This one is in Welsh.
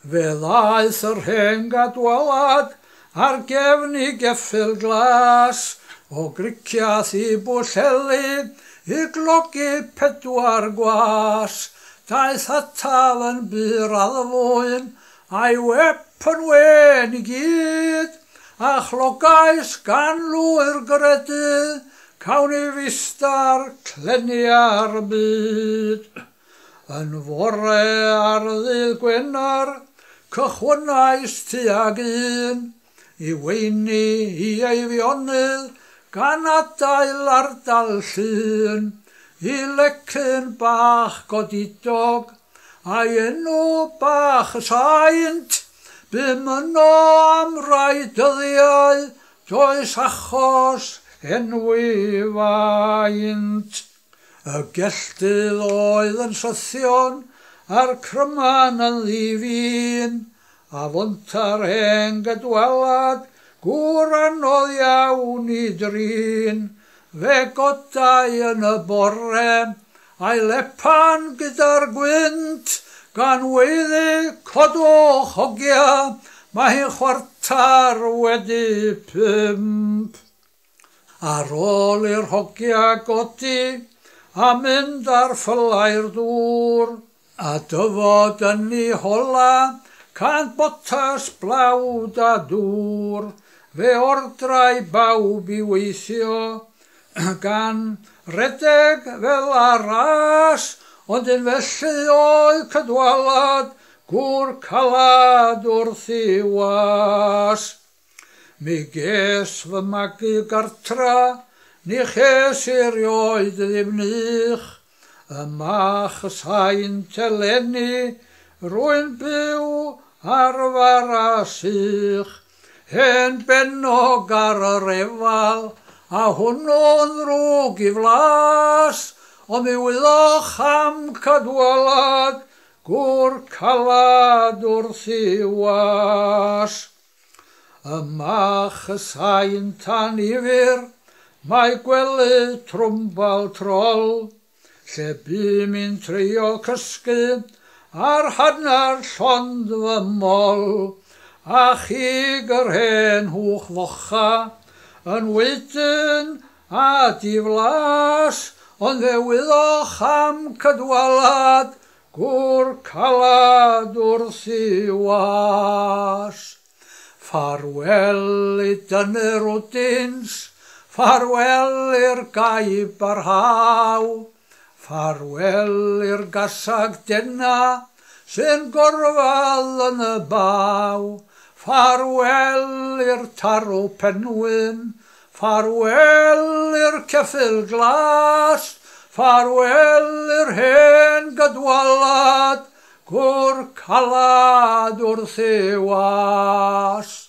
Fe ddaeth yr hen gadwalad ar gefn I geffyl glas, o griciath I Bwllheli I glogi 4 gwas. Daeth ataf yn byr addfwyn, a'i wep yn wen I gyd, a chlogais gan lwyr gredu, cawn I fistar clenni ar y byd. Yn fore ar ddydd Gwener, cychwynnais tuag un, I weini I eifionydd, gan adael ardal Llŷn, I lecyn bach godidog, a'i enw bach y saint, bym yno am rai dyddiau, does achos enwi faint. Y gelldydd oedd yn sythion, a'r cryman yn ddifin, a fonta'r hen gadwalad, gŵr anodd iawn I drin, fe godau yn y bore, a'i lepan gyda'r gwynt, gan weiddi codwch hogia, mae hi'n chwartar wedi 5. Ar ôl i'r hogia godi, a mynd ar ffylau'r dŵr, a dyfod yn I hola, cant botas blawd a dŵr, fe ordrau bawb I weithio, gan redeg fel aras, ond yn felly oedd cadwalad, gŵr calad wrth I was. Mi ges fy magu gartra, ni ches erioed ddifnych, y mach y saint eleni, rwy'n byw ar fara sych, hen bennog ar yr efal, a hwnnw'n ddrwg I flas, ond mi wyddoch am cadwalad, gŵr calad wrth I was. Y mach y saint anifyr, mae gwely trwmbal troll, lle bym i'n trio cysgu ar hanner llond fy mol, a chig yr hen hwch focha, yn wedyn a diflas, ond fe wyddoch am cadwalad, gŵr calad wrth I was. Ffarwel I dynnu'r wdins, ffarwel i'r gaib barhaw, ffarwel i'r gasag dena, sy'n gorfal yn y baw, ffarwel i'r tarw penwyn, ffarwel i'r ceffyl glas, ffarwel i'r hen gadwalad, gŵr calad wrth I was.